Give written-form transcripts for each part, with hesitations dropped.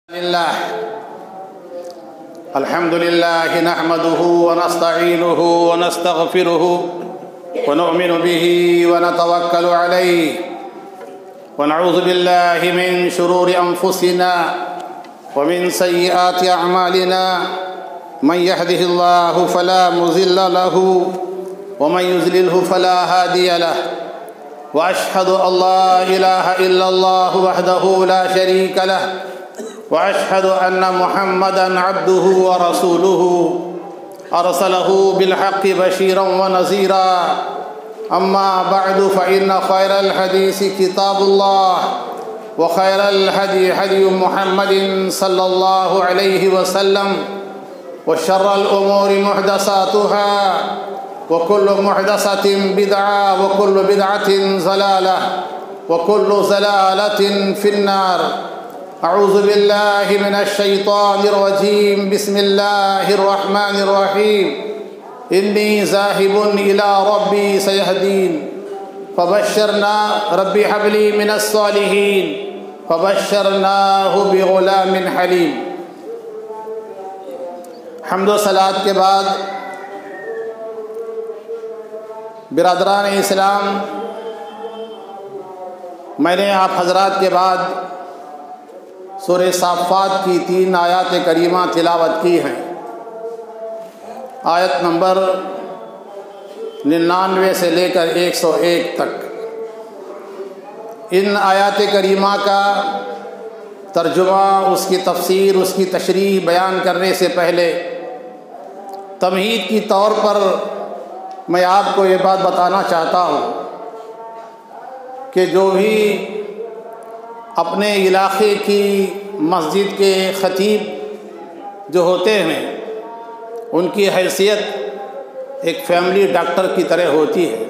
الحمد لله نحمده ونستعينه ونستغفره ونؤمن به ونتوكل عليه ونعوذ بالله من شرور أنفسنا ومن سيئات أعمالنا من يهده الله فلا مضل له ومن يضلله فلا هادي له وأشهد أن لا إله إلا الله وحده لا شريك له وأشهد أن محمدًا عبده ورسوله أرسله بالحق بشيرا ونذيرا أما بعد فإن خير الحديث كتاب الله وخير الهدي هدي محمد صلى الله عليه وسلم وشر الأمور محدثاتها وكل محدثة بدعة وكل بدعة ضلالة وكل ضلالة في النار. أعوذ بالله من الشيطان الرجيم. بسم الله الرحمن الرحيم. إني ذاهب إلى ربي سيهدين فبشرنا ربي هب لي من الصالحين فبشرناه بغلام حليم. حمد و صلات کے بعد برادران اسلام، میں نے آپ حضرات کے بعد سورہ صافات کی 3 آیات کریمہ تلاوت کی ہیں. آیت نمبر 99 سے لے کر 101 تک. ان آیات کریمہ کا ترجمہ، اس کی تفسیر، اس کی تشریح بیان کرنے سے پہلے تمہید کی طور پر میں آپ کو یہ بات بتانا چاہتا ہوں کہ جو بھی اپنے علاقے کی مسجد کے خطیب جو ہوتے ہیں ان کی حیثیت ایک فیملی ڈاکٹر کی طرح ہوتی ہے.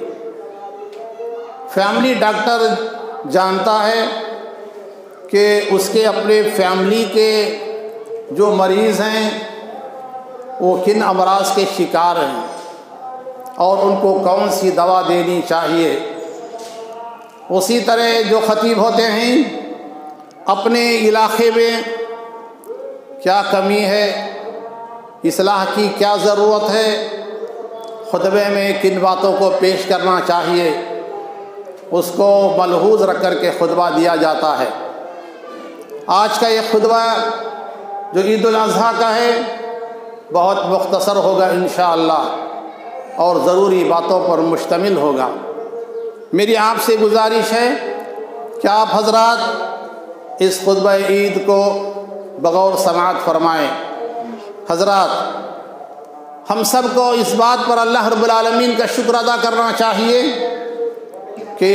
فیملی ڈاکٹر جانتا ہے کہ اس کے اپنے فیملی کے جو مریض ہیں وہ کن امراض کے شکار ہیں اور ان کو کون سی دوا دینی چاہیے. اسی طرح جو خطیب ہوتے ہیں اپنے علاقے میں کیا کمی ہے، اصلاح کی کیا ضرورت ہے، خطبے میں کن باتوں کو پیش کرنا چاہیے، اس کو ملحوظ رکھ کر کے خطبہ دیا جاتا ہے. آج کا یہ خطبہ جو عید الاضحیٰ کا ہے بہت مختصر ہوگا انشاءاللہ اور ضروری باتوں پر مشتمل ہوگا. میری آپ سے گزارش ہے کہ آپ حضرات اس خطبہ عید کو بغور سماعت فرمائیں. حضرات، ہم سب کو اس بات پر اللہ رب العالمین کا شکر ادا کرنا چاہیے کہ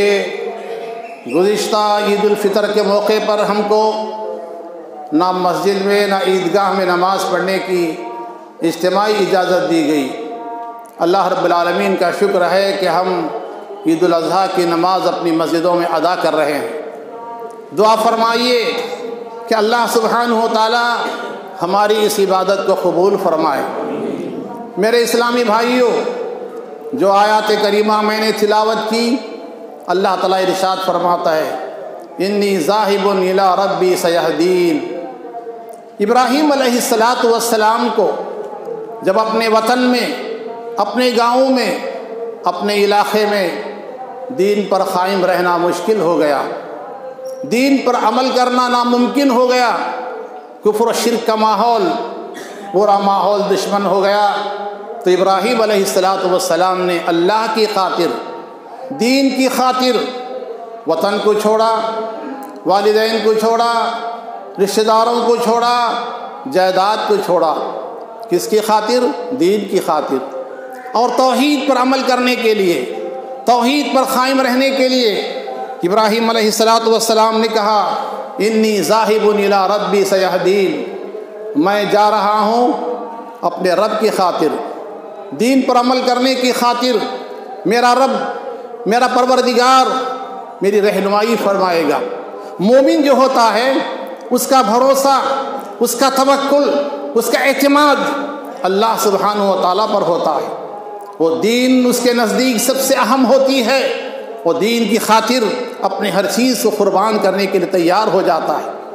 گزشتہ عید الفطر کے موقع پر ہم کو نہ مسجد میں نہ عیدگاہ میں نماز پڑھنے کی اجتماعی اجازت دی گئی. اللہ رب العالمین کا شکر ہے کہ ہم عید الاضحیٰ کی نماز اپنی مسجدوں میں ادا کر رہے ہیں. دعا فرمائیے کہ اللہ سبحانہ و تعالی ہماری اس عبادت کو قبول فرمائے. میرے اسلامی بھائیوں، جو آیات کریمہ میں نے تلاوت کی، اللہ تعالیٰ ارشاد فرماتا ہے انی ذاہب الی ربی سیہدین. ابراہیم علیہ السلام کو جب اپنے وطن میں، اپنے گاؤں میں، اپنے علاقے میں دین پر قائم رہنا مشکل ہو گیا، دین پر عمل کرنا ناممکن ہو گیا، کفر و شرک کا ماحول، پورا ماحول دشمن ہو گیا، تو ابراہیم علیہ السلام نے اللہ کی خاطر، دین کی خاطر وطن کو چھوڑا، والدین کو چھوڑا، رشتہ داروں کو چھوڑا، جائیداد کو چھوڑا. کس کی خاطر؟ دین کی خاطر. اور توحید پر عمل کرنے کے لیے، توحید پر قائم رہنے کے لیے ابراہیم علیہ السلام نے کہا انی ذاہب الی ربی سیہدین. میں جا رہا ہوں اپنے رب کی خاطر، دین پر عمل کرنے کی خاطر. میرا رب، میرا پروردگار میری رہنمائی فرمائے گا. مومن جو ہوتا ہے اس کا بھروسہ، اس کا توکل، اس کا اعتماد اللہ سبحانہ و تعالیٰ پر ہوتا ہے. وہ دین اس کے نزدیک سب سے اہم ہوتی ہے. وہ دین کی خاطر اپنے ہر چیز کو قربان کرنے کے لیے تیار ہو جاتا ہے.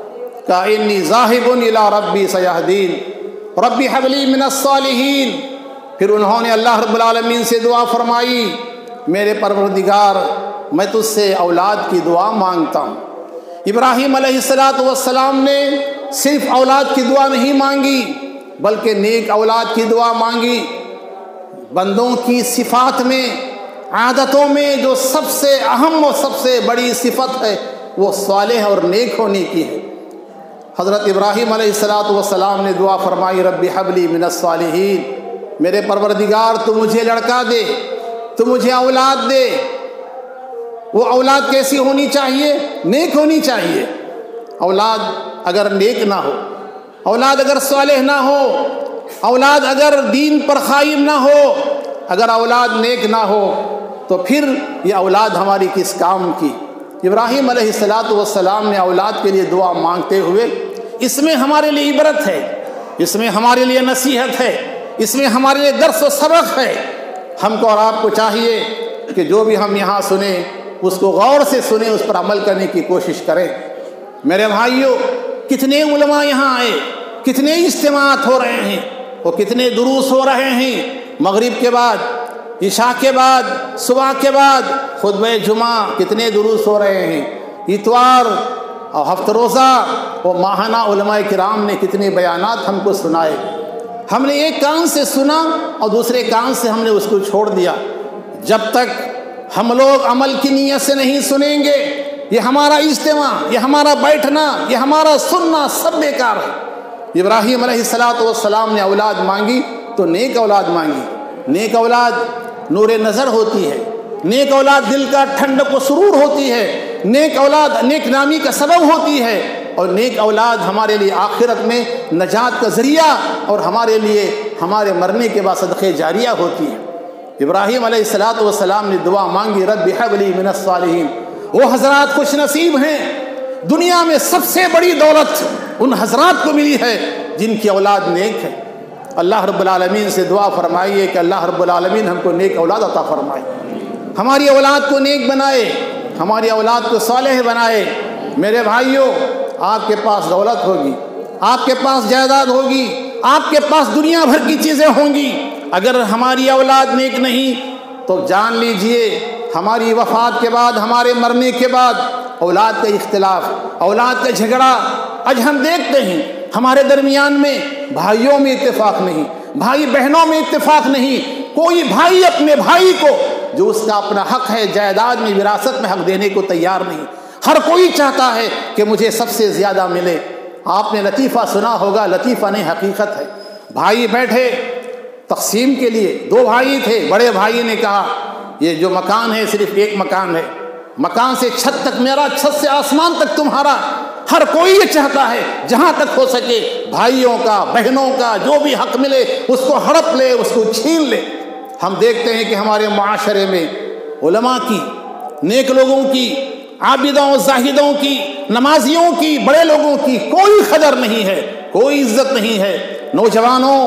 کہ انی ذاہب الی ربی سیہدین ربی ھب لی من الصالحین۔ پھر انہوں نے اللہ رب العالمین سے دعا فرمائی، میرے پروردگار میں تجھ سے اولاد کی دعا مانگتا ہوں۔ ابراہیم علیہ السلام نے صرف اولاد کی دعا نہیں مانگی بلکہ نیک اولاد کی دعا مانگی۔ بندوں کی صفات میں، عادتوں میں جو سب سے اہم اور سب سے بڑی صفت ہے وہ صالح اور نیک ہونے کی ہے۔ حضرت ابراہیم علیہ السلام نے دعا فرمائی، ربی ھب لی من الصالحین، میرے پروردگار تو مجھے لڑکا دے، تو مجھے اولاد دے۔ وہ اولاد کیسی ہونی چاہیے؟ نیک ہونی چاہیے۔ اولاد اگر نیک نہ ہو، اولاد اگر صالح نہ ہو، اولاد اگر دین پر قائم نہ ہو، اگر اولاد نیک نہ ہو تو پھر یہ اولاد ہماری کس کام کی؟ ابراہیم علیہ السلام نے اولاد کے لیے دعا مانگتے ہوئے، اس میں ہمارے لیے عبرت ہے، اس میں ہمارے لیے نصیحت ہے، اس میں ہمارے لیے درس و سبق ہے۔ ہم کو اور آپ کو چاہیے کہ جو بھی ہم یہاں سنیں اس کو غور سے سنیں، اس پر عمل کرنے کی کوشش کریں۔ میرے بھائیوں، کتنے علماء یہاں آئے، کتنے اجتماعات ہو رہے ہیں، اور کتنے دروس ہو رہے ہیں، مغرب کے بعد، عشاء کے بعد، صبح کے بعد خطبہ جمعہ، کتنے دروس ہو رہے ہیں، اتوار اور ہفتہ روزہ اور ماہانہ علماء کرام نے کتنے بیانات ہم کو سنائے۔ ہم نے ایک کان سے سنا اور دوسرے کان سے ہم نے اس کو چھوڑ دیا۔ جب تک ہم لوگ عمل کی نیت سے نہیں سنیں گے، یہ ہمارا اجتماع، یہ ہمارا بیٹھنا، یہ ہمارا سننا سب بیکار ہے۔ ابراہیم علیہ السلام نے اولاد مانگی تو نیک اولاد مانگی۔ نیک اولاد نور نظر ہوتی ہے، نیک اولاد دل کا ٹھنڈک و سرور ہوتی ہے، نیک اولاد نیک نامی کا سبب ہوتی ہے، اور نیک اولاد ہمارے لیے آخرت میں نجات کا ذریعہ اور ہمارے لیے ہمارے مرنے کے بعد صدقہ جاریہ ہوتی ہے۔ ابراہیم علیہ السلام نے دعا مانگی، رب ھب لی من الصالحین۔ وہ حضرات خوش نصیب ہیں، دنیا میں سب سے بڑی دولت ان حضرات کو ملی ہے جن کی اولاد نیک ہے۔ اللہ رب العالمین سے دعا فرمائیے کہ اللہ رب العالمین ہم کو نیک اولاد عطا فرمائے، ہماری اولاد کو نیک بنائے، ہماری اولاد کو صالح بنائے۔ میرے بھائیوں، آپ کے پاس دولت ہوگی، آپ کے پاس جائیداد ہوگی، آپ کے پاس دنیا بھر کی چیزیں ہوں گی، اگر ہماری اولاد نیک نہیں تو جان لیجئے ہماری وفات کے بعد، ہمارے مرنے کے بعد اولاد کا اختلاف، اولاد کا جھگڑا آج ہم دیکھتے ہیں۔ ہمارے درمیان میں بھائیوں میں اتفاق نہیں، بھائی بہنوں میں اتفاق نہیں، کوئی بھائی اپنے بھائی کو جو اس کا اپنا حق ہے جائیداد میں، وراثت میں حق دینے کو تیار نہیں۔ ہر کوئی چاہتا ہے کہ مجھے سب سے زیادہ ملے۔ آپ نے لطیفہ سنا ہوگا، لطیفہ نہیں حقیقت ہے۔ بھائی بیٹھے تقسیم کے لیے، دو بھائی تھے، بڑے بھائی نے کہا یہ جو مکان ہے صرف ایک مکان ہے، مکان سے چھت تک میرا، چھت سے آسمان تک تمہارا۔ ہر کوئی یہ چاہتا ہے جہاں تک ہو سکے بھائیوں کا، بہنوں کا جو بھی حق ملے اس کو ہڑپ لے، اس کو چھین لے۔ ہم دیکھتے ہیں کہ ہمارے معاشرے میں علماء کی، نیک لوگوں کی، عابدوں زاہدوں کی، نمازیوں کی، بڑے لوگوں کی کوئی قدر نہیں ہے، کوئی عزت نہیں ہے۔ نوجوانوں،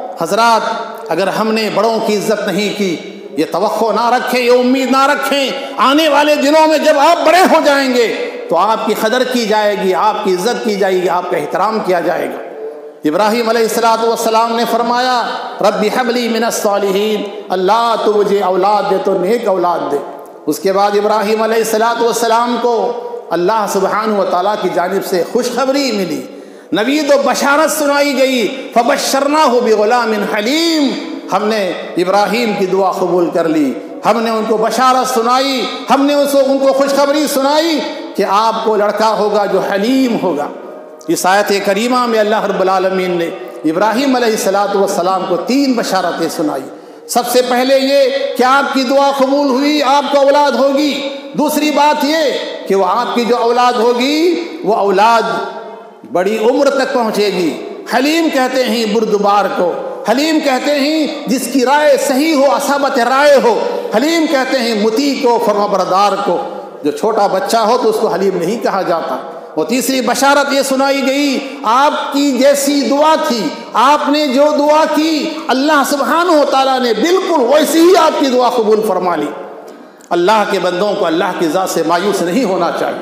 حضرات، اگر ہم نے بڑوں کی عزت نہیں کی، یہ توقع نہ رکھیں، یہ امید نہ رکھیں، آنے والے دنوں میں جب آپ بڑے ہو جائیں گے تو آپ کی قدر کی جائے گی، آپ کی عزت کی جائے گی، آپ کا احترام کیا جائے گا۔ ابراہیم علیہ السلام نے فرمایا، رب ھب لی من الصالحین، اللہ تو مجھے اولاد دے تو نیک اولاد دے۔ اس کے بعد ابراہیم علیہ السلام کو اللہ سبحانہ و تعالیٰ کی جانب سے خوشخبری ملی، نوید و بشارت سنائی گئی، فبشرناہ بغلام حلیم۔ ہم نے ابراہیم کی دعا قبول کر لی، ہم نے ان کو بشارت سنائی، ہم نے ان کو خوشخبری سنائی کہ آپ کو لڑکا ہوگا جو حلیم ہوگا۔ اس آیت کریمہ میں اللہ رب العالمین نے ابراہیم علیہ السلام کو 3 بشارتیں سنائی۔ سب سے پہلے یہ کہ آپ کی دعا قبول ہوئی، آپ کو اولاد ہوگی۔ دوسری بات یہ کہ وہ آپ کی جو اولاد ہوگی وہ اولاد بڑی عمر تک پہنچے گی۔ حلیم کہتے ہیں بردبار کو، حلیم کہتے ہیں جس کی رائے صحیح ہو، اصابت رائے ہو، حلیم کہتے ہیں مطیع کو، فرمانبردار کو۔ جو چھوٹا بچہ ہو تو اس کو حلیم نہیں کہا جاتا۔ اور تیسری بشارت یہ سنائی گئی، آپ کی جیسی دعا تھی، آپ نے جو دعا کی اللہ سبحانہ و تعالیٰ نے بالکل ویسی ہی آپ کی دعا قبول فرما لی۔ اللہ کے بندوں کو اللہ کی ذات سے مایوس نہیں ہونا چاہیے،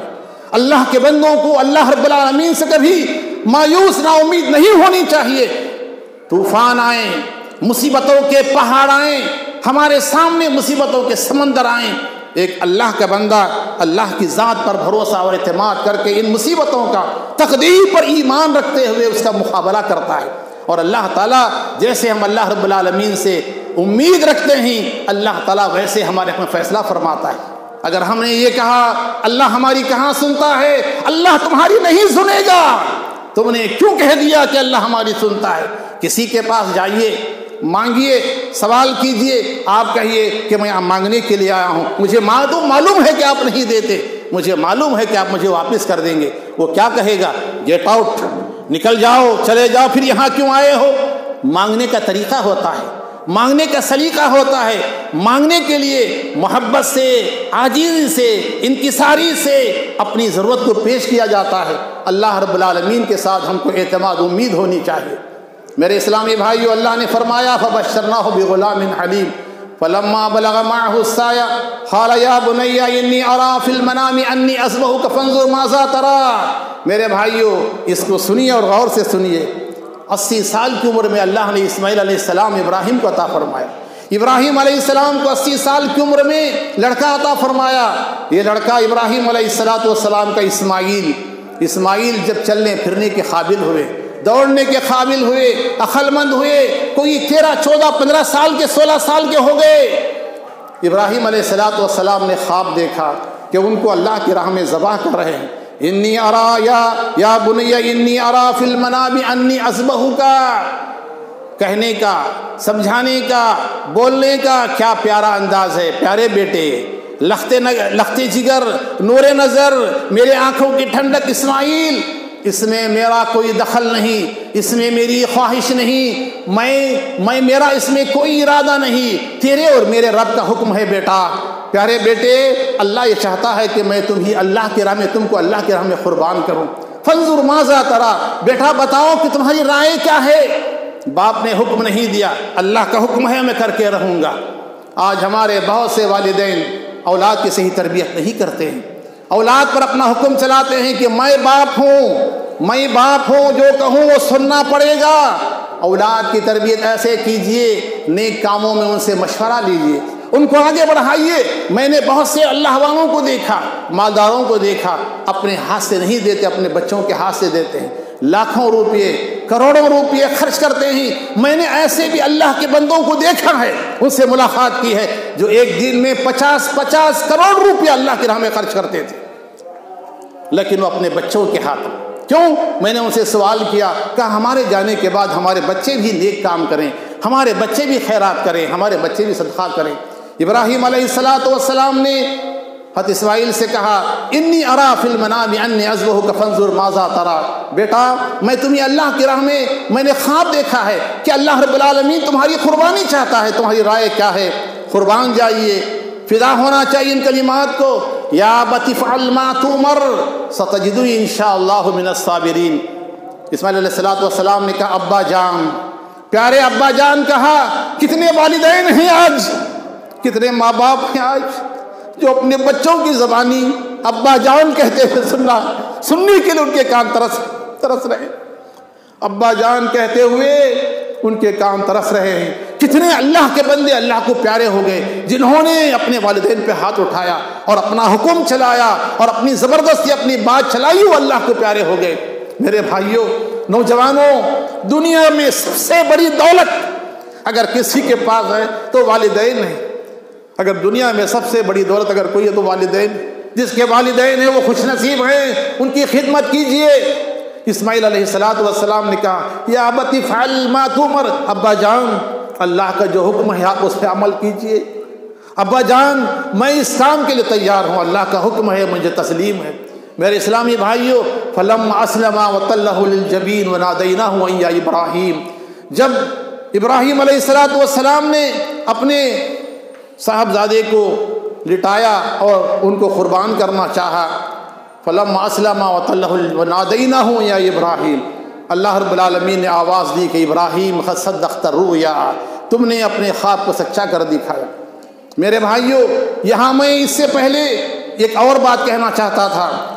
اللہ کے بندوں کو اللہ رب العالمین سے کبھی مایوس نا امید نہیں ہونی چاہیے۔ طوفان آئیں، مصیبتوں کے پہاڑ آئیں، ہمارے سامنے مصیبتوں کے سمندر آئیں، ایک اللہ کا بندہ اللہ کی ذات پر بھروسہ اور اعتماد کر کے ان مصیبتوں کا تقدیر پر ایمان رکھتے ہوئے اس کا مقابلہ کرتا ہے۔ اور اللہ تعالیٰ جیسے ہم اللہ رب العالمین سے امید رکھتے ہیں، اللہ تعالیٰ ویسے ہمارے حق میں فیصلہ فرماتا ہے۔ اگر ہم نے یہ کہا اللہ ہماری کہاں سنتا ہے، اللہ تمہاری نہیں سنے گا، تم نے کیوں کہہ دیا کہ اللہ ہماری سنتا ہے؟ کسی کے پاس جائیے، مانگیے، سوال کیجئے، آپ کہیے کہ میں مانگنے کے لیے آیا ہوں، مجھے معلوم ہے کہ آپ نہیں دیتے، مجھے معلوم ہے کہ آپ مجھے واپس کر دیں گے، وہ کیا کہے گا؟ گیٹ آؤٹ، نکل جاؤ، چلے جاؤ، پھر یہاں کیوں آئے ہو؟ مانگنے کا طریقہ ہوتا ہے، مانگنے کا سلیقہ ہوتا ہے، مانگنے کے لیے محبت سے، عاجزی سے، انکساری سے اپنی ضرورت کو پیش کیا جاتا ہے۔ اللہ رب العالمین کے ساتھ ہم کو اعتماد امید ہونی چاہیے۔ میرے اسلامی بھائیو، اللہ نے فرمایا فبشرناہ بغلام حلیم فلما بلغ معه السعي قال يا بني اني ارى في المنام اني اذبحك فانظر ماذا ترى۔ میرے بھائیو، اس کو سنیے اور غور سے سنیے۔ 80 سال کی عمر میں اللہ نے اسماعیل علیہ السلام ابراہیم کو عطا فرمایا۔ ابراہیم علیہ السلام کو 80 سال کی عمر میں لڑکا عطا فرمایا۔ یہ لڑکا ابراہیم علیہ السلام کا اسماعیل جب چلنے پھرنے کے قابل ہوئے، دوڑنے کے قابل ہوئے، عقل مند ہوئے، کوئی 13 14 15 سال کے 16 سال کے ہو گئے، ابراہیم علیہ السلام نے خواب دیکھا کہ ان کو اللہ کی راہ میں ذبح کر رہے ہیں۔ انی ارا یا بنی انی ارا فی المنام انی اذبحک، کہنے کا، سمجھانے کا، بولنے کا کیا پیارا انداز ہے۔ پیارے بیٹے، لختے جگر، نور نظر، میرے آنکھوں کی ٹھنڈک اسماعیل، اس میں میرا کوئی دخل نہیں، اس میں میری خواہش نہیں، میں میرا اس میں کوئی ارادہ نہیں، تیرے اور میرے رب کا حکم ہے بیٹا۔ پیارے بیٹے، اللہ یہ چاہتا ہے کہ میں اللہ کی راہ میں تم کو اللہ کی راہ میں قربان کروں۔ فانظر ماذا ترى، بیٹا بتاؤ کہ تمہاری رائے کیا ہے۔ باپ نے حکم نہیں دیا، اللہ کا حکم ہے میں کر کے رہوں گا۔ آج ہمارے بہت سے والدین اولاد کی صحیح تربیت نہیں کرتے ہیں، اولاد پر اپنا حکم چلاتے ہیں کہ میں باپ ہوں، جو کہوں وہ سننا پڑے گا۔ اولاد کی تربیت ایسے کیجئے، نیک کاموں میں ان سے مشورہ لیجئے، ان کو آگے بڑھائیے۔ میں نے بہت سے اللہ والوں کو دیکھا، مالداروں کو دیکھا، اپنے ہاتھ سے نہیں دیتے، اپنے بچوں کے ہاتھ سے دیتے ہیں، لاکھوں روپے، کروڑوں روپے خرچ کرتے ہیں۔ میں نے ایسے بھی اللہ کے بندوں کو دیکھا ہے، ان سے ملاقات کی ہے، جو ایک دن میں 50 کروڑ روپے اللہ کی راہ میں خرچ کرتے تھے، لیکن وہ اپنے بچوں کے ہاتھ میں۔ کیوں؟ میں نے ان سے سوال کیا، کہا ہمارے جانے کے بعد ہمارے بچے بھی نیک کام کریں، ہمارے بچے بھی خیرات کریں، ہمارے بچے بھی صدقہ کریں۔ ابراہیم علیہ السلام نے حضرت اسماعیل سے کہا انی ارا فی المنام انی اذبحک فانظر ماذا ترى، بیٹا میں تمہیں اللہ کی راہ میں نے خواب دیکھا ہے کہ اللہ رب العالمین تمہاری قربانی چاہتا ہے، تمہاری رائے کیا ہے؟ قربان جائیے، فدا ہونا چاہیے ان کلمات کو۔ یا ابت افعل ما تؤمر ستجدنی انشاءاللہ من الصابرین۔ اسماعیل علیہ السلام نے کہا ابا جان، پیارے ابا جان کہا۔ کتنے والدین ہیں آج، کتنے ماں باپ ہیں آج جو اپنے بچوں کی زبانی ابا جان کہتے ہوئے سننے کے لیے ان کے کان ترس رہے ہیں، ابا جان کہتے ہوئے ان کے کان ترس رہے ہیں۔ کتنے اللہ کے بندے اللہ کو پیارے ہو گئے جنہوں نے اپنے والدین پہ ہاتھ اٹھایا اور اپنا حکم چلایا اور اپنی زبردستی اپنی بات چلائی، وہ اللہ کو پیارے ہو گئے۔ میرے بھائیوں، نوجوانوں، دنیا میں سب سے بڑی دولت اگر کسی کے پاس ہے تو والدین ہیں۔ اگر دنیا میں سب سے بڑی دولت اگر کوئی ہے تو والدین، جس کے والدین ہیں وہ خوش نصیب ہیں، ان کی خدمت کیجئے۔ اسماعیل علیہ السلام نے کہا یا ابت افعل ما تؤمر، ابا جان اللہ کا جو حکم ہے آپ اس پہ عمل کیجئے۔ ابا جان میں اس کام کے لیے تیار ہوں، اللہ کا حکم ہے، مجھے تسلیم ہے۔ میرے اسلامی بھائیوں، فلما اسلما وتلہ للجبین ونادیناہ ان یا ابراہیم، جب ابراہیم علیہ السلام نے اپنے صاحبزادے کو لٹایا اور ان کو قربان کرنا چاہا، فلما اسلما وتلہ ونادیناہ یا ابراہیم، اللہ رب العالمین نے آواز دی کہ ابراہیم قد صدقت الرؤیا، تم نے اپنے خواب کو سچا کر دکھایا۔ میرے بھائیوں، یہاں میں اس سے پہلے ایک اور بات کہنا چاہتا تھا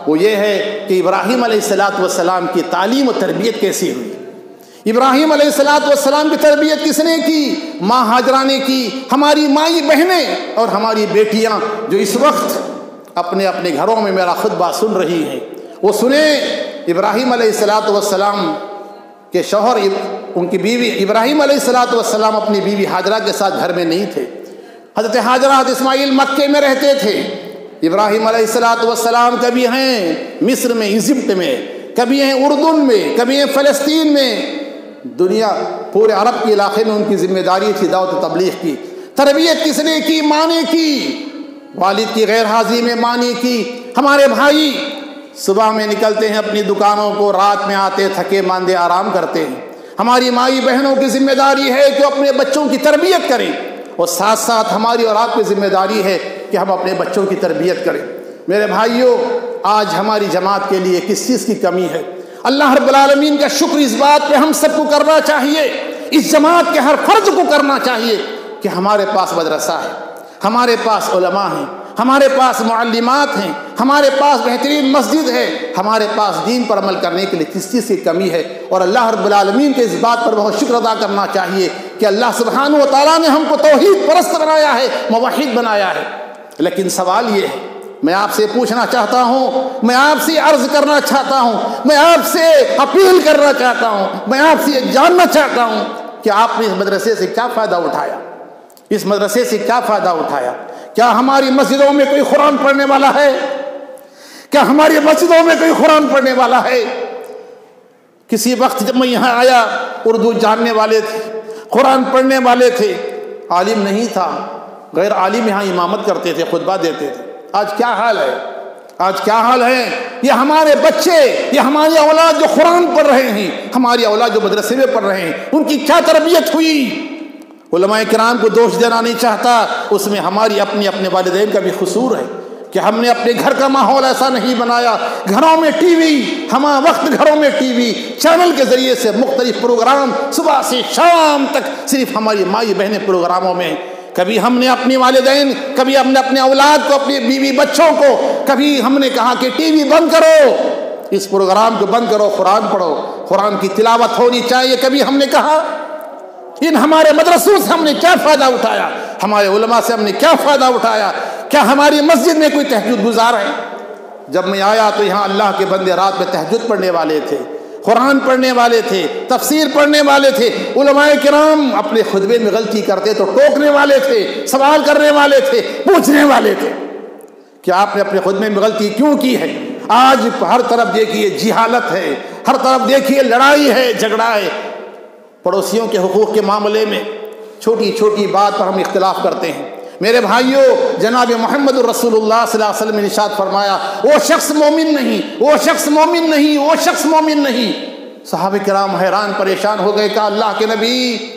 وہ یہ ہے کہ ابراہیم علیہ السلام کی تعلیم و تربیت کیسی ہوئی۔ ابراہیم علیہ السلام کی تربیت کس نے کی؟ ماں ہاجرہ نے کی۔ ہماری مائی بہنیں اور ہماری بیٹیاں جو اس وقت اپنے اپنے گھروں میں میرا خطبہ سن رہی ہیں، وہ سنیں ابراہیم علیہ السلام کے شوہر، ان کی بیوی ابراہیم علیہ السلام اپنی بیوی ہاجرہ کے ساتھ گھر میں نہیں تھے۔ حضرت ہاجرہ حضرت اسماعیل مکے میں رہتے تھے۔ ابراہیم علیہ السلام کبھی ہیں مصر میں، ایجپٹ میں، کبھی ہیں اردن میں، کبھی ہیں فلسطین میں، دنیا پورے عرب کے علاقے میں ان کی ذمہ داری تھی دعوت و تبلیغ کی۔ تربیت کس نے کی؟ ماں نے کی۔ والد کی غیر حاضری میں ماں نے کی۔ ہمارے بھائی صبح میں نکلتے ہیں اپنی دکانوں کو، رات میں آتے تھکے ماندے آرام کرتے ہیں۔ ہماری مائی بہنوں کی ذمہ داری ہے کہ اپنے بچوں کی تربیت کریں، اور ساتھ ساتھ ہماری اور آپ کی ذمہ داری ہے کہ ہم اپنے بچوں کی تربیت کریں۔ میرے بھائیوں، آج ہماری جماعت کے لیے کس چیز کی کمی ہے؟ اللہ رب العالمین کا شکر اس بات پہ ہم سب کو کرنا چاہیے، اس جماعت کے ہر فرد کو کرنا چاہیے کہ ہمارے پاس مدرسہ ہے، ہمارے پاس علماء ہیں، ہمارے پاس معلمات ہیں، ہمارے پاس بہترین مسجد ہے، ہمارے پاس دین پر عمل کرنے کے لیے کس چیز کی کمی ہے؟ اور اللہ رب العالمین کے اس بات پر بہت شکر ادا کرنا چاہیے کہ اللہ سبحانہ و تعالیٰ نے ہم کو توحید پرست بنایا ہے، موحد بنایا ہے۔ لیکن سوال یہ ہے، میں آپ سے پوچھنا چاہتا ہوں، میں آپ سے عرض کرنا چاہتا ہوں، میں آپ سے اپیل کرنا چاہتا ہوں، میں آپ سے جاننا چاہتا ہوں کہ آپ نے اس مدرسے سے کیا فائدہ اٹھایا؟ اس مدرسے سے کیا فائدہ اٹھایا؟ کیا ہماری مسجدوں میں کوئی قرآن پڑھنے والا ہے؟ کیا ہماری مسجدوں میں کوئی قرآن پڑھنے والا ہے؟ کسی وقت جب میں یہاں آیا، اردو جاننے والے تھے، قرآن پڑھنے والے تھے، عالم نہیں تھا، غیر عالم یہاں امامت کرتے تھے، خطبہ دیتے تھے۔ آج کیا حال ہے؟ آج کیا حال ہے؟ یہ ہمارے بچے، یہ ہماری اولاد جو قرآن پڑھ رہے ہیں، ہماری اولاد جو مدرسے میں پڑھ رہے ہیں، ان کی کیا تربیت ہوئی؟ علماء کرام کو دوش دینا نہیں چاہتا، اس میں ہماری اپنے والدین کا بھی قصور ہے کہ ہم نے اپنے گھر کا ماحول ایسا نہیں بنایا۔ گھروں میں ٹی وی، ہمہ وقت گھروں میں ٹی وی چینل کے ذریعے سے مختلف پروگرام صبح سے شام تک صرف ہماری مائی بہنیں پروگراموں میں۔ کبھی ہم نے اپنی والدین، کبھی ہم نے اپنے اولاد کو، اپنی بیوی بچوں کو، کبھی ہم نے کہا کہ ٹی وی بند کرو، اس پروگرام کو بند کرو، قرآن پڑھو، قرآن کی تلاوت ہونی چاہیے۔ کبھی ہم نے کہا ان ہمارے مدرسوں سے ہم نے کیا فائدہ اٹھایا؟ ہمارے علماء سے ہم نے کیا فائدہ اٹھایا؟ کیا ہماری مسجد میں کوئی تہجد گزار ہے؟ جب میں آیا تو یہاں اللہ کے بندے رات میں تہجد پڑھنے والے تھے، قرآن پڑھنے والے تھے، تفسیر پڑھنے والے تھے۔ علماء کرام اپنے خطبے میں غلطی کرتے تو ٹوکنے والے تھے، سوال کرنے والے تھے، پوچھنے والے تھے کہ آپ نے اپنے خطبے میں غلطی کیوں کی ہے؟ آج ہر طرف دیکھیے جہالت ہے، ہر طرف دیکھیے لڑائی ہے، جھگڑا ہے۔ پڑوسیوں کے حقوق کے معاملے میں چھوٹی چھوٹی بات پر ہم اختلاف کرتے ہیں۔ میرے بھائیوں، جناب محمد رسول اللہ صلی اللہ علیہ وسلم نے ارشاد فرمایا، وہ شخص مومن نہیں، وہ شخص مومن نہیں، وہ شخص مومن نہیں۔ صحابہ کرام حیران پریشان ہو گئے، کہا اللہ کے نبی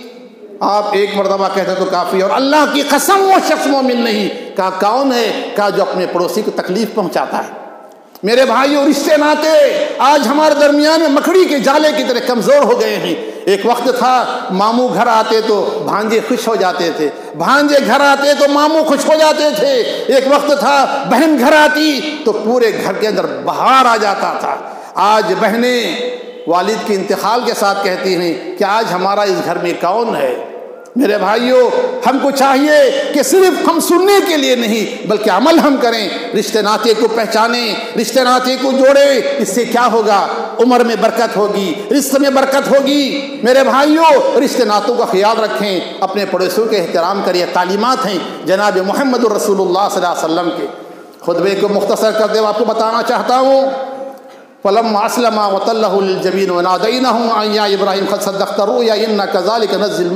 آپ ایک مرتبہ کہتے تو کافی، اور اللہ کی قسم وہ شخص مومن نہیں۔ کہا کون ہے؟ کہا جو اپنے پڑوسی کو تکلیف پہنچاتا ہے۔ میرے بھائیوں، رشتے ناتے آج ہمارے درمیان میں مکڑی کے جالے کی طرح کمزور ہو گئے ہیں۔ ایک وقت تھا ماموں گھر آتے تو بھانجے خوش ہو جاتے تھے، بھانجے گھر آتے تو ماموں خوش ہو جاتے تھے۔ ایک وقت تھا بہن گھر آتی تو پورے گھر کے اندر بہار آ جاتا تھا۔ آج بہنیں والد کے انتقال کے ساتھ کہتی ہیں کہ آج ہمارا اس گھر میں کون ہے؟ میرے بھائیوں، ہم کو چاہیے کہ صرف ہم سننے کے لیے نہیں بلکہ عمل ہم کریں، رشتے ناتے کو پہچانیں، رشتے ناتے کو جوڑیں۔ اس سے کیا ہوگا؟ عمر میں برکت ہوگی، رزق میں برکت ہوگی۔ میرے بھائیوں، رشتے ناتوں کا خیال رکھیں، اپنے پڑوسیوں کے احترام کریں۔ تعلیمات ہیں جناب محمد رسول اللہ صلی اللہ علیہ وسلم کے۔ خطبے کو مختصر کر دے آپ کو بتانا چاہتا ہوں، فَلَمَّا أَسْلَمَا وَتَلَّهُ لِلْجَبِينِ وَنَادَيْنَاهُ أَن يَا إِبْرَاهِيمُ قَدْ صَدَّقْتَ الرُّؤْيَا إِنَّا كَذَلِكَ نَجْزِي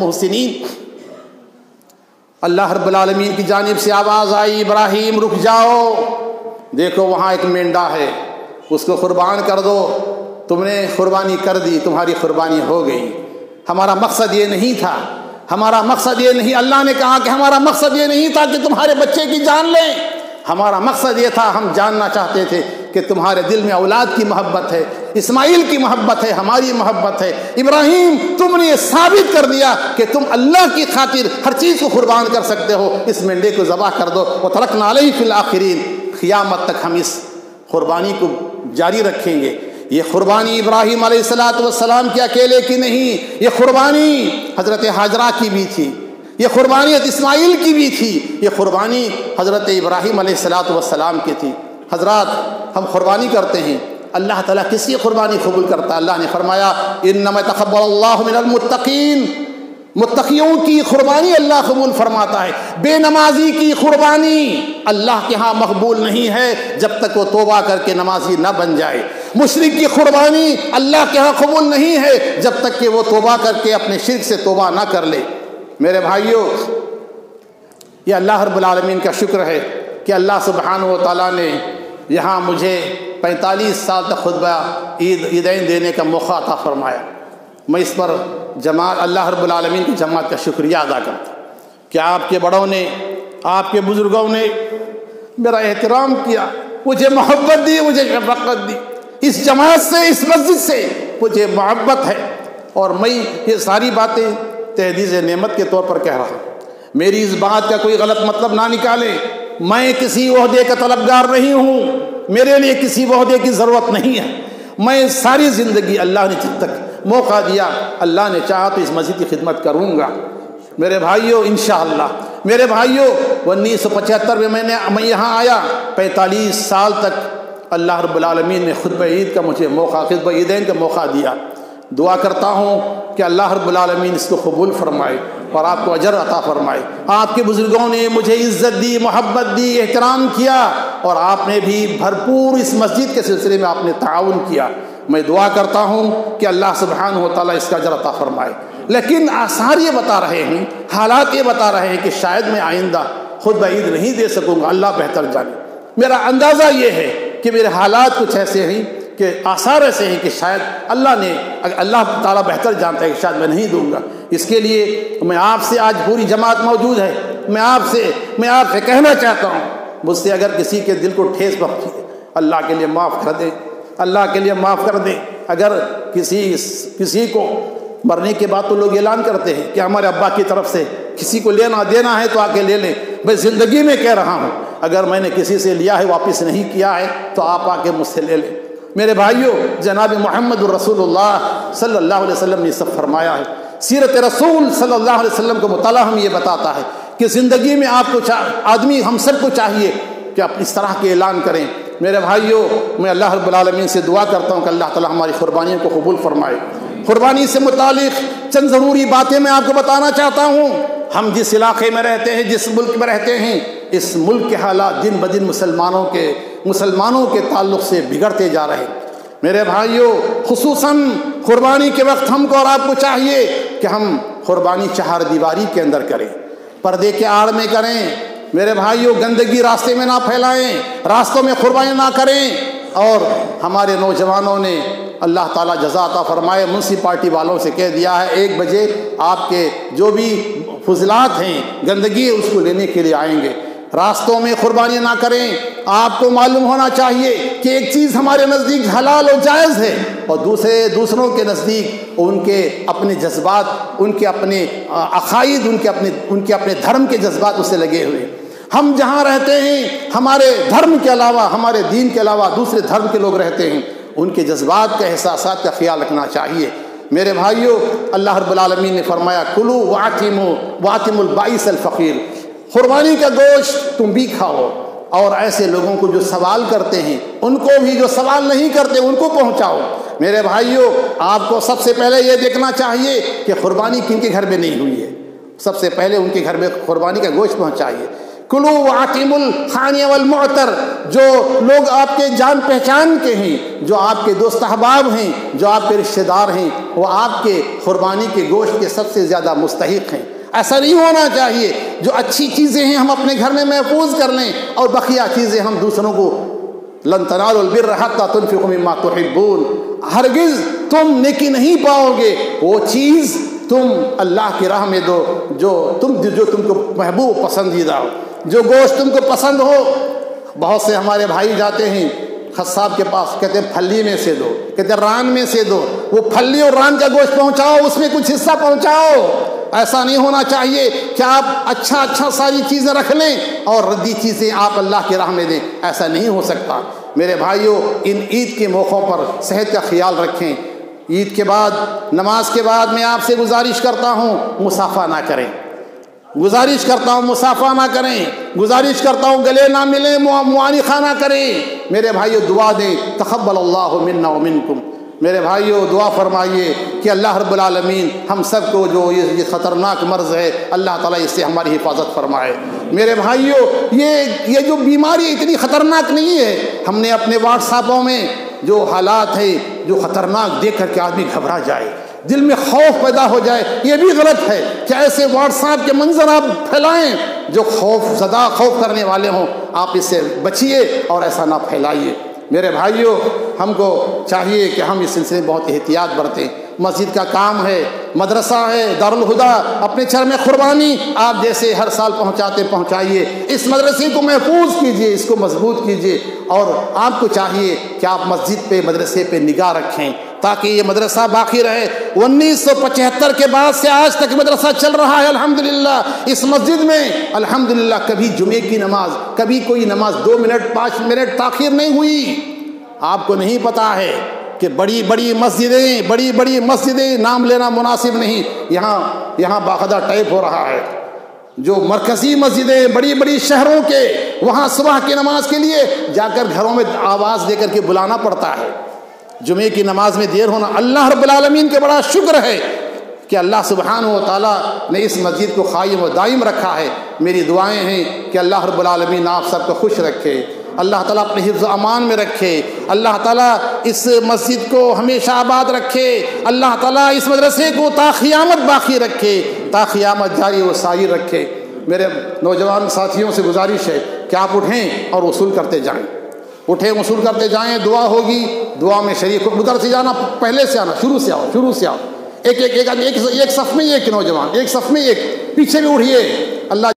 الْمُحْسِنِينَ۔ اللہ رب العالمین کی جانب سے آواز آئی، ابراہیم رک جاؤ، دیکھو وہاں ایک مینڈا ہے، اس کو قربان کر دو۔ تم نے قربانی کر دی، تمہاری قربانی ہو گئی۔ ہمارا مقصد یہ نہیں تھا، ہمارا مقصد یہ نہیں، اللہ نے کہا کہ ہمارا مقصد یہ نہیں تھا کہ تمہارے بچے کی جان لیں، ہمارا مقصد یہ تھا، ہم جاننا چاہتے تھے کہ تمہارے دل میں اولاد کی محبت ہے، اسماعیل کی محبت ہے، ہماری محبت ہے۔ ابراہیم، تم نے یہ ثابت کر دیا کہ تم اللہ کی خاطر ہر چیز کو قربان کر سکتے ہو، اس مینڈے کو ذبح کر دو۔ وَتَرَكْنَا عَلَيْهِ فِي الْآخِرِينَ۔ قیامت تک ہم اس قربانی کو جاری رکھیں گے۔ یہ قربانی ابراہیم علیہ السلام کے اکیلے کی نہیں، یہ قربانی حضرت حاجرہ کی بھی تھی، یہ قربانی حضرت اسماعیل کی بھی تھی، یہ قربانی حضرت ابراہیم علیہ السلام کی تھی۔ حضرات، ہم قربانی کرتے ہیں، اللہ تعالیٰ کس کی قربانی قبول کرتا ہے؟ اللہ نے فرمایا انما يتقبل اللہ من المتقین، متقیوں کی قربانی اللہ قبول فرماتا ہے۔ بے نمازی کی قربانی اللہ کے ہاں مقبول نہیں ہے جب تک وہ توبہ کر کے نمازی نہ بن جائے۔ مشرک کی قربانی اللہ کے ہاں قبول نہیں ہے جب تک کہ وہ توبہ کر کے اپنے شرک سے توبہ نہ کر لے۔ میرے بھائیوں، یہ اللہ رب العالمین کا شکر ہے کہ اللہ سبحانہ و تعالیٰ نے یہاں مجھے 45 سال تک خطبہ عیدین دینے کا موقع عطا فرمایا۔ میں اس پر اللہ رب العالمین کی جماعت کا شکریہ ادا کرتا ہوں کہ آپ کے بڑوں نے، آپ کے بزرگوں نے میرا احترام کیا، مجھے محبت دی، مجھے شفقت دی۔ اس جماعت سے، اس مسجد سے مجھے محبت ہے، اور میں یہ ساری باتیں تحدیث نعمت کے طور پر کہہ رہا ہوں۔ میری اس بات کا کوئی غلط مطلب نہ نکالے، میں کسی عہدے کا طلبگار نہیں ہوں، میرے لیے کسی عہدے کی ضرورت نہیں ہے۔ میں ساری زندگی اللہ نے جب تک موقع دیا، اللہ نے چاہا تو اس مسجد کی خدمت کروں گا۔ میرے بھائیوں، انشاءاللہ میرے بھائیوں، 1975 میں میں یہاں آیا، 45 سال تک اللہ رب العالمین نے خطبہ عید کا مجھے موقع، خطبہ عیدین کا موقع دیا۔ دعا کرتا ہوں کہ اللہ رب العالمین اس کو قبول فرمائے اور آپ کو اجر عطا فرمائے۔ آپ کے بزرگوں نے مجھے عزت دی، محبت دی، احترام کیا، اور آپ نے بھی بھرپور اس مسجد کے سلسلے میں آپ نے تعاون کیا۔ میں دعا کرتا ہوں کہ اللہ سبحانہ و تعالیٰ اس کا اجر عطا فرمائے۔ لیکن آثار یہ بتا رہے ہیں، حالات یہ بتا رہے ہیں کہ شاید میں آئندہ خطبہ عید نہیں دے سکوں گا، اللہ بہتر جانے۔ میرا اندازہ یہ ہے کہ میرے حالات کچھ ایسے ہیں کہ آثار ایسے ہیں کہ شاید اللہ تعالیٰ بہتر جانتا ہے کہ شاید میں نہیں دوں گا۔ اس کے لیے میں آپ سے، آج پوری جماعت موجود ہے، میں آپ سے کہنا چاہتا ہوں، مجھ سے اگر کسی کے دل کو ٹھیس پہنچی ہے، اللہ کے لیے معاف کر دیں، اللہ کے لیے معاف کر دیں۔ اگر کسی کو مرنے کے بعد تو لوگ اعلان کرتے ہیں کہ ہمارے ابا کی طرف سے کسی کو لینا دینا ہے تو آ کے لے لیں۔ میں زندگی میں کہہ رہا ہوں، اگر میں نے کسی سے لیا ہے واپس نہیں کیا ہے تو آپ آ کے مجھ سے لے لیں۔ میرے بھائیوں، جناب محمد الرسول اللہ صلی اللہ علیہ وسلم نے سب فرمایا ہے۔ سیرت رسول صلی اللہ علیہ وسلم کا مطالعہ ہم یہ بتاتا ہے کہ زندگی میں آپ کو آدمی، ہم سب کو چاہیے کہ آپ اس طرح کے اعلان کریں۔ میرے بھائیوں، میں اللہ رب العالمین سے دعا کرتا ہوں کہ اللہ تعالیٰ ہماری قربانیوں کو قبول فرمائے۔ قربانی سے متعلق چند ضروری باتیں میں آپ کو بتانا چاہتا ہوں۔ ہم جس علاقے میں رہتے ہیں، جس ملک میں رہتے ہیں، اس ملک کے حالات دن بدن مسلمانوں کے تعلق سے بگڑتے جا رہے ہیں۔ میرے بھائیوں، خصوصاً قربانی کے وقت ہم کو اور آپ کو چاہیے کہ ہم قربانی چہار دیواری کے اندر کریں، پردے کے آڑ میں کریں۔ میرے بھائیوں، گندگی راستے میں نہ پھیلائیں، راستوں میں قربانی نہ کریں۔ اور ہمارے نوجوانوں نے، اللہ تعالیٰ جزا عطا فرمائے، میونسپلٹی والوں سے کہہ دیا ہے 1 بجے آپ کے جو بھی فضلات ہیں، گندگی ہے، اس کو لینے کے لیے آئیں گے۔ راستوں میں قربانی نہ کریں۔ آپ کو معلوم ہونا چاہیے کہ ایک چیز ہمارے نزدیک حلال و جائز ہے، اور دوسروں کے نزدیک ان کے اپنے جذبات، ان کے اپنے عقائد، ان کے اپنے دھرم کے جذبات اس سے لگے ہوئے۔ ہم جہاں رہتے ہیں، ہمارے دھرم کے علاوہ، ہمارے دین کے علاوہ دوسرے دھرم کے لوگ رہتے ہیں، ان کے جذبات کا، احساسات کا خیال رکھنا چاہیے۔ میرے بھائیوں، اللہ رب العالمین نے فرمایا کلوا واطعموا البائس الفقیر، قربانی کا گوشت تم بھی کھاؤ، اور ایسے لوگوں کو جو سوال کرتے ہیں ان کو بھی، جو سوال نہیں کرتے ان کو پہنچاؤ۔ میرے بھائیوں، آپ کو سب سے پہلے یہ دیکھنا چاہیے کہ قربانی کن کے گھر میں نہیں ہوئی ہے۔ سب سے پہلے ان کے گھر میں قربانی کا گوشت پہنچائیے۔ کلوا واطعموا الخانی والمعتر، جو لوگ آپ کے جان پہچان کے ہیں، جو آپ کے دوست احباب ہیں، جو آپ کے رشتہ دار ہیں، وہ آپ کے قربانی کے گوشت کے سب سے زیادہ مستحق ہیں۔ ایسا نہیں ہونا چاہیے جو اچھی چیزیں ہیں ہم اپنے گھر میں محفوظ کر لیں اور بقیہ چیزیں ہم دوسروں کو، لن تنالوا البر حتى تنفقوا مما تحبون، ہرگز تم نیکی نہیں پاؤ گے وہ چیز تم اللہ کی راہ میں دو جو تم کو محبوب پسندیدہ ہو، جو گوشت تم کو پسند ہو۔ بہت سے ہمارے بھائی جاتے ہیں قصاب کے پاس، کہتے ہیں پھلی میں سے دو، کہتے ہیں ران میں سے دو۔ وہ پھلی اور ران کا گوشت پہنچاؤ، اس میں کچھ حصہ پہنچاؤ۔ ایسا نہیں ہونا چاہیے کہ آپ اچھا ساری چیزیں رکھ لیں اور ردی چیزیں آپ اللہ کی راہ میں دیں، ایسا نہیں ہو سکتا۔ میرے بھائیوں ان عید کے موقعوں پر صحت کا خیال رکھیں۔ عید کے بعد، نماز کے بعد میں آپ سے گزارش کرتا ہوں مصافحہ نہ کریں، گزارش کرتا ہوں مصافحہ نہ کریں، گزارش کرتا ہوں گلے نہ ملیں، معانقہ نہ کریں۔ میرے بھائیوں دعا دیں، تقبل اللہ منا ومنکم۔ میرے بھائیوں دعا فرمائیے کہ اللہ رب العالمین ہم سب کو جو یہ خطرناک مرض ہے اللہ تعالیٰ اس سے ہماری حفاظت فرمائے۔ میرے بھائیوں یہ جو بیماری اتنی خطرناک نہیں ہے، ہم نے اپنے واٹس ایپوں میں جو حالات ہیں جو خطرناک دیکھ کر کے آدمی گھبرا جائے، دل میں خوف پیدا ہو جائے، یہ بھی غلط ہے کہ ایسے واٹس ایپ کے منظر آپ پھیلائیں جو خوف کرنے والے ہوں۔ آپ اس سے بچیے اور ایسا نہ پھیلائیے۔ میرے بھائیوں ہم کو چاہیے کہ ہم اس سلسلے میں بہت احتیاط برتیں۔ مسجد کا کام ہے، مدرسہ ہے، دارالہدیٰ، اپنے چر میں قربانی آپ جیسے ہر سال پہنچائیے۔ اس مدرسے کو محفوظ کیجیے، اس کو مضبوط کیجیے، اور آپ کو چاہیے کہ آپ مسجد پہ، مدرسے پہ نگاہ رکھیں تاکہ یہ مدرسہ باقی رہے۔ 1975 کے بعد سے آج تک مدرسہ چل رہا ہے الحمدللہ۔ اس مسجد میں الحمدللہ کبھی جمعے کی نماز، کبھی کوئی نماز 2 منٹ 5 منٹ تاخیر نہیں ہوئی۔ آپ کو نہیں پتا ہے کہ بڑی بڑی مسجدیں نام لینا مناسب نہیں، یہاں باقاعدہ ٹائپ ہو رہا ہے۔ جو مرکزی مسجدیں بڑی شہروں کے، وہاں صبح کی نماز کے لیے جا کر گھروں میں آواز دے کر کے بلانا پڑتا ہے۔ جمعے کی نماز میں دیر ہونا، اللہ رب العالمین کے بڑا شکر ہے کہ اللہ سبحانہ و تعالیٰ نے اس مسجد کو قائم و دائم رکھا ہے۔ میری دعائیں ہیں کہ اللہ رب العالمین آپ سب کو خوش رکھے، اللہ تعالیٰ اپنے حفظ و امان میں رکھے، اللہ تعالیٰ اس مسجد کو ہمیشہ آباد رکھے، اللہ تعالیٰ اس مدرسے کو تا قیامت باقی رکھے، تا قیامت جاری و ساری رکھے۔ میرے نوجوان ساتھیوں سے گزارش ہے کہ آپ اٹھیں اور وصول کرتے جائیں، وصول کرتے جائیں، دعا ہوگی، دعا میں شریک ہو۔ ادھر سے جانا، پہلے سے آنا، شروع سے آؤ، ایک صف میں ایک نوجوان، ایک صف میں ایک، پیچھے بھی اٹھیے۔ اللہ